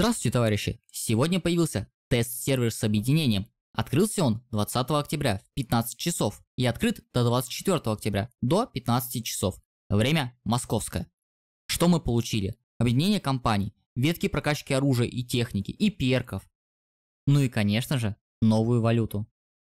Здравствуйте, товарищи! Сегодня появился тест-сервер с объединением. Открылся он 20 октября в 15 часов и открыт до 24 октября до 15 часов. Время московское. Что мы получили? Объединение компаний, ветки прокачки оружия и техники, и перков. Ну и конечно же, новую валюту.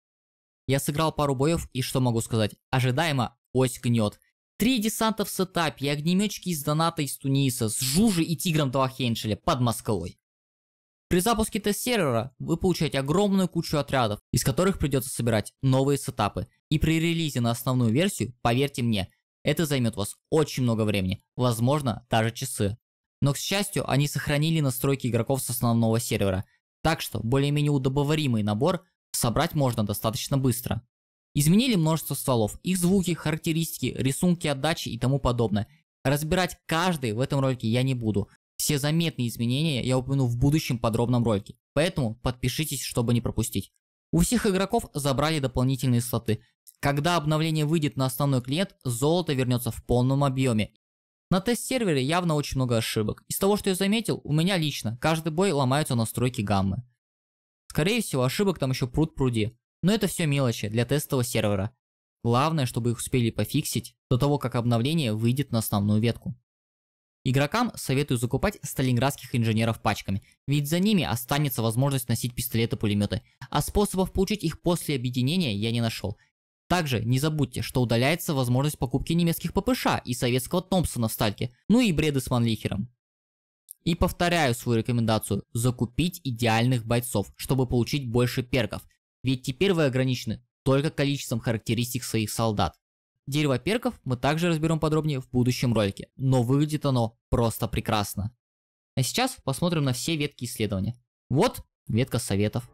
Я сыграл пару боев и что могу сказать? Ожидаемо ось гнет. 3 десанта в сетапе и огнеметчики из доната из Туниса с Жужи и Тигром 2 Хеншеля под Москвой. При запуске тест-сервера вы получаете огромную кучу отрядов, из которых придется собирать новые сетапы. И при релизе на основную версию, поверьте мне, это займет у вас очень много времени, возможно даже часы. Но к счастью, они сохранили настройки игроков с основного сервера, так что более-менее удобоваримый набор собрать можно достаточно быстро. Изменили множество стволов, их звуки, характеристики, рисунки отдачи и тому подобное. Разбирать каждый в этом ролике я не буду. Все заметные изменения я упомяну в будущем подробном ролике, поэтому подпишитесь, чтобы не пропустить. У всех игроков забрали дополнительные слоты. Когда обновление выйдет на основной клиент, золото вернется в полном объеме. На тест-сервере явно очень много ошибок. Из того, что я заметил, у меня лично каждый бой ломаются настройки гаммы. Скорее всего, ошибок там еще пруд-пруди. Но это все мелочи для тестового сервера. Главное, чтобы их успели пофиксить до того, как обновление выйдет на основную ветку. Игрокам советую закупать сталинградских инженеров пачками, ведь за ними останется возможность носить пистолеты-пулеметы, а способов получить их после объединения я не нашел. Также не забудьте, что удаляется возможность покупки немецких ППШ и советского Томпсона в стальке, ну и бреды с Манлихером. И повторяю свою рекомендацию – закупить идеальных бойцов, чтобы получить больше перков. Ведь теперь вы ограничены только количеством характеристик своих солдат. Дерево перков мы также разберем подробнее в будущем ролике, но выглядит оно просто прекрасно. А сейчас посмотрим на все ветки исследования. Вот ветка советов.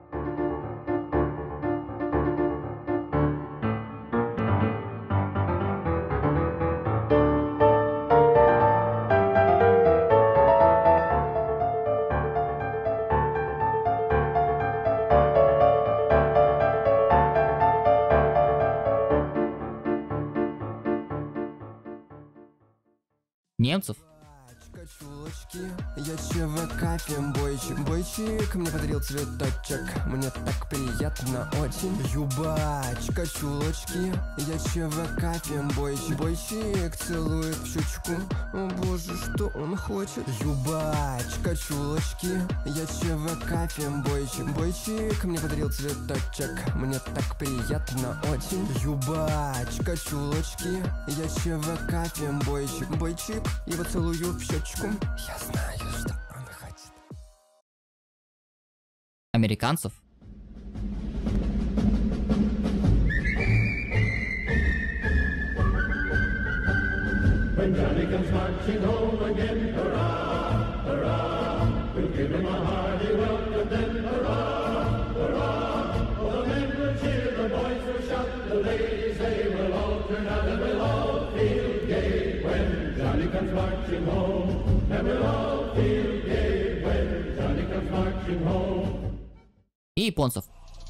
Немцев. Чулочки, я ЧВК фембойчик, бойчик мне подарил цветочек, мне так приятно очень. Юбачка, чулочки, я ЧВК фембойчик, бойчик целует в щечку, о боже, что он хочет. Юбачка, чулочки, я ЧВК фембойчик, бойчик мне подарил цветочек, мне так приятно очень. Юбачка, чулочки, я ЧВК фембойчик, бойчик его целую в щечку. Я знаю, что он хочет. Американцев. When Johnny comes marching home again, hurrah, hurrah, we'll give him a hearty welcome then, hurrah, hurrah. Oh, the men will cheer, the boys will shout, the ladies they will all turn out and we'll all feel gay when Johnny comes marching home, and we'll all feel gay when Johnny comes marching home. И японцев.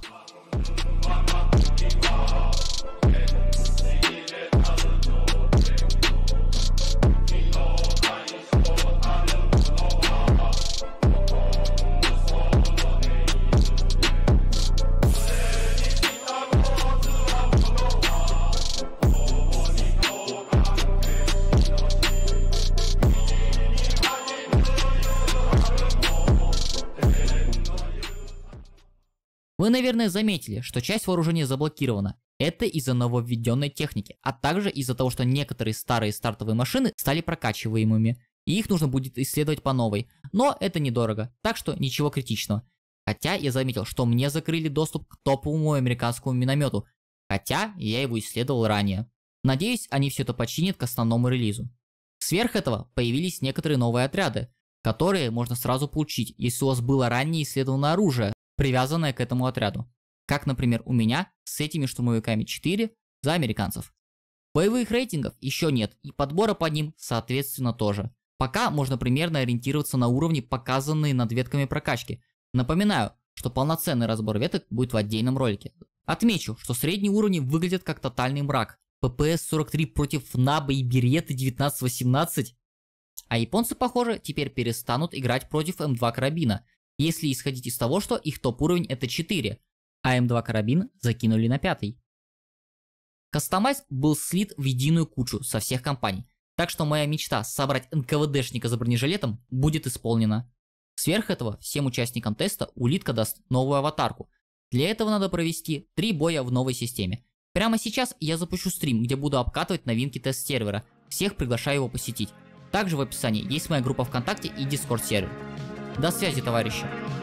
Вы, наверное, заметили, что часть вооружения заблокирована. Это из-за нововведенной техники, а также из-за того, что некоторые старые стартовые машины стали прокачиваемыми, и их нужно будет исследовать по новой. Но это недорого, так что ничего критичного. Хотя я заметил, что мне закрыли доступ к топовому американскому миномету, хотя я его исследовал ранее. Надеюсь, они все это починят к основному релизу. Сверх этого появились некоторые новые отряды, которые можно сразу получить, если у вас было ранее исследовано оружие, привязанное к этому отряду. Как, например, у меня с этими штурмовиками 4 за американцев. Боевых рейтингов еще нет, и подбора по ним, соответственно, тоже. Пока можно примерно ориентироваться на уровни, показанные над ветками прокачки. Напоминаю, что полноценный разбор веток будет в отдельном ролике. Отмечу, что средние уровни выглядят как тотальный мрак. ППС 43 против НАБа и Береты 19-18. А японцы, похоже, теперь перестанут играть против М2 карабина, если исходить из того, что их топ-уровень это 4, а М2 карабин закинули на 5. Кастомайз был слит в единую кучу со всех компаний, так что моя мечта собрать НКВДшника за бронежилетом будет исполнена. Сверх этого всем участникам теста улитка даст новую аватарку. Для этого надо провести 3 боя в новой системе. Прямо сейчас я запущу стрим, где буду обкатывать новинки тест-сервера. Всех приглашаю его посетить. Также в описании есть моя группа ВКонтакте и Дискорд сервер. До связи, товарищи!